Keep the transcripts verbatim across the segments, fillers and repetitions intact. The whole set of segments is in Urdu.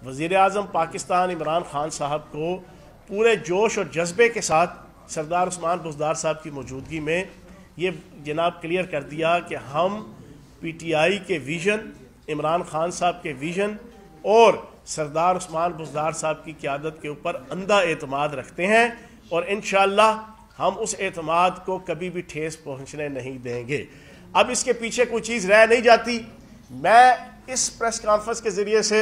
وزیر اعظم پاکستان عمران خان صاحب کو پورے جوش اور جذبے کے ساتھ سردار عثمان بزدار صاحب کی موجودگی میں یہ جناب کلیئر کر دیا کہ ہم پی ٹی آئی کے ویژن، عمران خان صاحب کے ویژن اور سردار عثمان بزدار صاحب کی قیادت کے اوپر اندھا اعتماد رکھتے ہیں، اور انشاءاللہ ہم اس اعتماد کو کبھی بھی ٹھیس پہنچنے نہیں دیں گے۔ اب اس کے پیچھے کوئی چیز رہ نہیں جاتی۔ میں اس پریس کانفرنس کے ذریعے سے،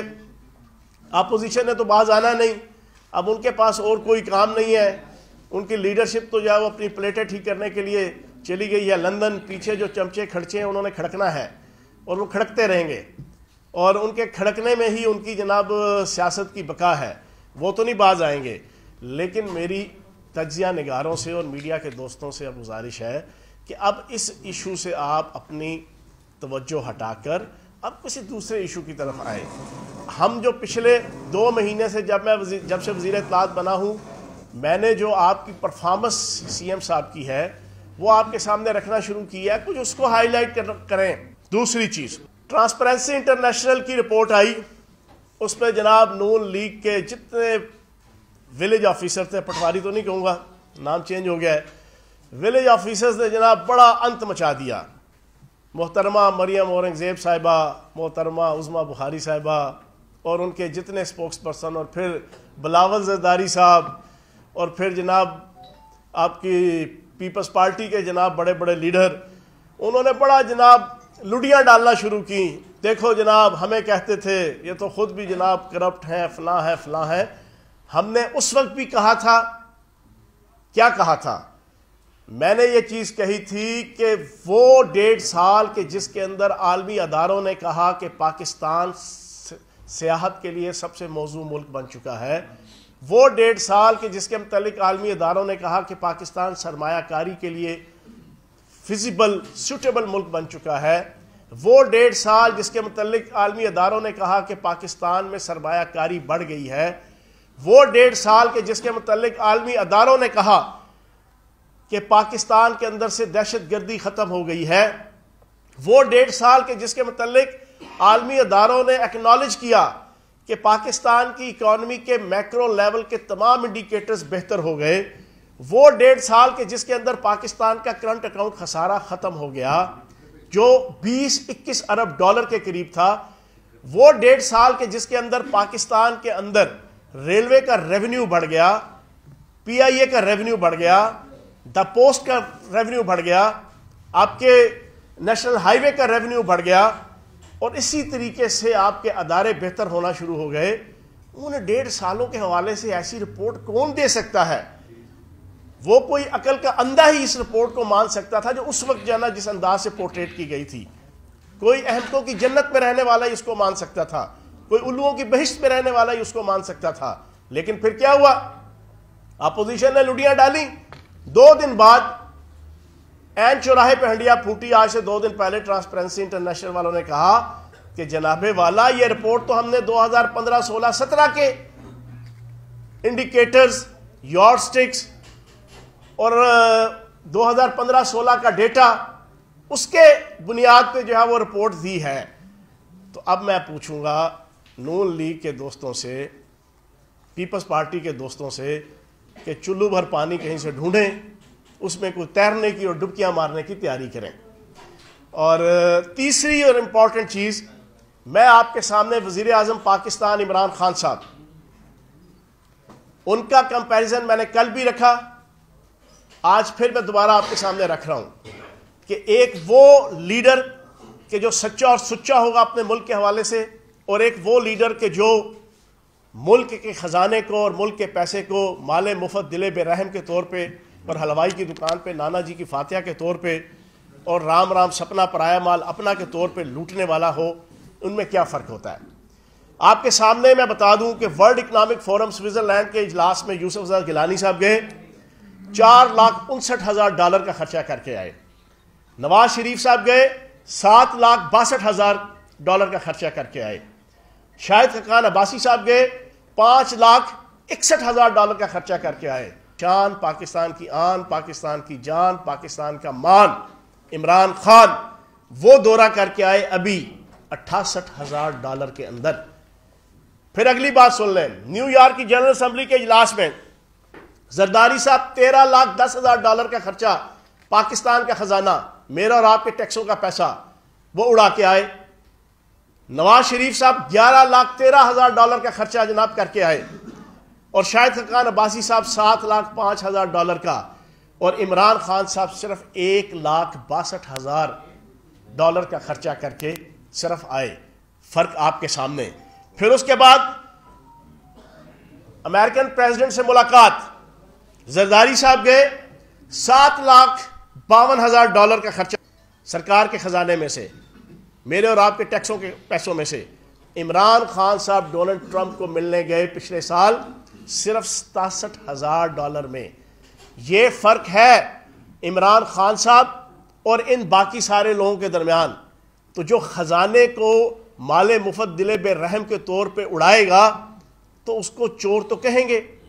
اپوزیشن نے تو باز آنا نہیں، اب ان کے پاس اور کوئی کام نہیں ہے، ان کی لیڈرشپ تو جو ہے وہ اپنی پلیٹیں ٹھیک کرنے کے لیے چلی گئی ہے لندن۔ پیچھے جو چمچے کھڑچے ہیں انہوں نے کھڑکنا ہے اور وہ کھڑکتے رہیں گے، اور ان کے کھڑکنے میں ہی ان کی جناب سیاست کی بقا ہے، وہ تو نہیں باز آئیں گے۔ لیکن میری تجزیہ نگاروں سے اور میڈیا کے دوستوں سے اب گزارش ہے کہ اب اس ایشو سے آپ اپنی توجہ ہٹا کر اب کسی دوسرے ایشو کی طرف آئیں۔ ہم جو پچھلے دو مہینے سے جب میں جب سے وزیر اطلاعات بنا ہوں، میں نے جو آپ کی پرفارمنس سی ایم صاحب کی ہے وہ آپ کے سامنے رکھنا شروع کی ہے، کچھ اس کو ہائی لائٹ کریں۔ دوسری چیز، ٹرانسپیرنسی انٹرنیشنل کی رپورٹ آئی، اس پہ جناب نون لیگ کے جتنے ولیج آفیسر تھے، پٹواری تو نہیں کہوں گا، نام چینج ہو گیا ہے، ولیج آفیسرز نے جناب بڑا انت مچا دیا۔ محترمہ مریم اورنگزیب صاحبہ، محترمہ عظمیٰ بخاری صاحبہ اور ان کے جتنے سپوکس پرسن، اور پھر بلاول زرداری صاحب، اور پھر جناب آپ کی پیپلز پارٹی کے جناب بڑے بڑے لیڈر، انہوں نے بڑا جناب لڈیاں ڈالنا شروع کی۔ دیکھو جناب، ہمیں کہتے تھے یہ تو خود بھی جناب کرپٹ ہیں، فلاں ہے فلاں ہے۔ ہم نے اس وقت بھی کہا تھا، کیا کہا تھا؟ میں نے یہ چیز کہی تھی کہ وہ ڈیڑھ سال کے جس کے اندر عالمی اداروں نے کہا کہ پاکستان سیاحت کے لیے سب سے موزوں ملک بن چکا ہے، وہ ڈیڑھ سال کے جس کے متعلق عالمی اداروں نے کہا کہ پاکستان سرمایہ کاری کے لیے فیزیبل سوٹیبل ملک بن چکا ہے، وہ ڈیڑھ سال جس کے متعلق عالمی اداروں نے کہا کہ پاکستان میں سرمایہ کاری بڑھ گئی ہے، وہ ڈیڑھ سال کے جس کے متعلق عالمی اداروں نے کہا کہ پاکستان کے اندر سے دہشت گردی ختم ہو گئی ہے، وہ ڈیڑھ سال کے جس کے متعلق عالمی اداروں نے ایکنالج کیا کہ پاکستان کی اکانومی کے میکرو لیول کے تمام انڈیکیٹرز بہتر ہو گئے، وہ ڈیڑھ سال کے جس کے اندر پاکستان کا کرنٹ اکاؤنٹ خسارہ ختم ہو گیا جو بیس اکیس ارب ڈالر کے قریب تھا، وہ ڈیڑھ سال کے جس کے اندر پاکستان کے اندر ریلوے کا ریونیو بڑھ گیا، پی آئی اے کا ریونیو بڑھ گیا، دا پوسٹ کا ریونیو بڑھ گیا، آپ کے نیشنل ہائی وے کا ریونیو بڑھ گیا، اور اسی طریقے سے آپ کے ادارے بہتر ہونا شروع ہو گئے۔ انہیں ڈیڑھ سالوں کے حوالے سے ایسی رپورٹ کون دے سکتا ہے؟ وہ کوئی عقل کا اندھا ہی اس رپورٹ کو مان سکتا تھا جو اس وقت جانا جس انداز سے پورٹریٹ کی گئی تھی۔ کوئی احمقوں کی جنت میں رہنے والا ہی اس کو مان سکتا تھا، کوئی الوؤں کی بہشت میں رہنے والا ہی اس کو مان سکتا تھا۔ لیکن پھر کیا ہوا؟ اپوزیشن نے لڈیاں ڈالی۔ دو دن بعد این چوراہے پہ ہنڈیا پھوٹی۔ آج سے دو دن پہلے ٹرانسپیرنسی انٹرنیشنل والوں نے کہا کہ جناب والا یہ رپورٹ تو ہم نے دو ہزار پندرہ سولہ سترہ کے انڈیکیٹرز، یارڈ سٹکس اور دو ہزار پندرہ سولہ کا ڈیٹا، اس کے بنیاد پہ جو ہے وہ رپورٹ دی ہے۔ تو اب میں پوچھوں گا نون لیگ کے دوستوں سے، پیپلز پارٹی کے دوستوں سے کہ چلو بھر پانی کہیں سے ڈھونڈیں، اس میں کوئی تیرنے کی اور ڈبکیاں مارنے کی تیاری کریں۔ اور تیسری اور امپورٹنٹ چیز، میں آپ کے سامنے وزیر اعظم پاکستان عمران خان صاحب، ان کا کمپیریزن میں نے کل بھی رکھا، آج پھر میں دوبارہ آپ کے سامنے رکھ رہا ہوں کہ ایک وہ لیڈر کہ جو سچا اور سچا ہوگا اپنے ملک کے حوالے سے، اور ایک وہ لیڈر کہ جو ملک کے خزانے کو اور ملک کے پیسے کو مال مفت دل بے رحم کے طور پہ، اور حلوائی کی دکان پہ نانا جی کی فاتحہ کے طور پہ، اور رام رام سپنا پرایا مال اپنا کے طور پہ لوٹنے والا ہو، ان میں کیا فرق ہوتا ہے؟ آپ کے سامنے میں بتا دوں کہ ورلڈ اکنامک فورم سوئٹزرلینڈ کے اجلاس میں یوسف زاز گیلانی صاحب گئے، چار لاکھ انسٹھ ہزار ڈالر کا خرچہ کر کے آئے۔ نواز شریف صاحب گئے، سات لاکھ باسٹھ ہزار ڈالر کا خرچہ کر کے آئے۔ شاہد خاقان عباسی صاحب گئے، پانچ لاکھ اکسٹھ ہزار ڈالر کا خرچہ کر کے آئے۔ شان، پاکستان کی آن، پاکستان کی جان، پاکستان کا مان، عمران خان وہ دورہ کر کے آئے ابھی اٹھاسٹھ ہزار ڈالر کے اندر۔ پھر اگلی بات سن لیں، نیو یارک کی جنرل اسمبلی کے اجلاس میں زرداری صاحب تیرہ لاکھ دس ہزار ڈالر کا خرچہ پاکستان کا خزانہ، میرا اور آپ کے ٹیکسوں کا پیسہ وہ اڑا کے آئے۔ نواز شریف صاحب گیارہ لاکھ تیرہ ہزار ڈالر کا خرچہ جناب کر کے آئے، اور شاہد خاقان عباسی صاحب سات لاکھ پانچ ہزار ڈالر کا، اور عمران خان صاحب صرف ایک لاکھ باسٹھ ہزار ڈالر کا خرچہ کر کے صرف آئے۔ فرق آپ کے سامنے۔ پھر اس کے بعد امریکن پریزیڈنٹ سے ملاقات، زرداری صاحب گئے، سات لاکھ باون ہزار ڈالر کا خرچہ سرکار کے خزانے میں سے، میرے اور آپ کے ٹیکسوں کے پیسوں میں سے۔ عمران خان صاحب ڈونلڈ ٹرمپ کو ملنے گئے پچھلے سال صرف ستاسٹھ ہزار ڈالر میں۔ یہ فرق ہے عمران خان صاحب اور ان باقی سارے لوگوں کے درمیان۔ تو جو خزانے کو مال مفت دل بے رحم کے طور پہ اڑائے گا تو اس کو چور تو کہیں گے،